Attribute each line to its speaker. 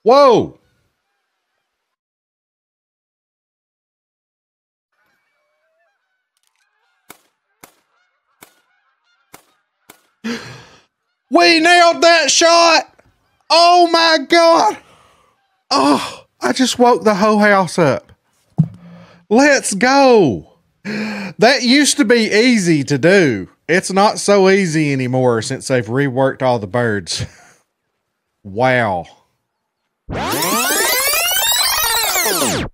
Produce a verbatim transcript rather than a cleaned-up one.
Speaker 1: Whoa! We nailed that shot! Oh my God! Oh, I just woke the whole house up. Let's go! That used to be easy to do. It's not so easy anymore since they've reworked all the birds. Wow.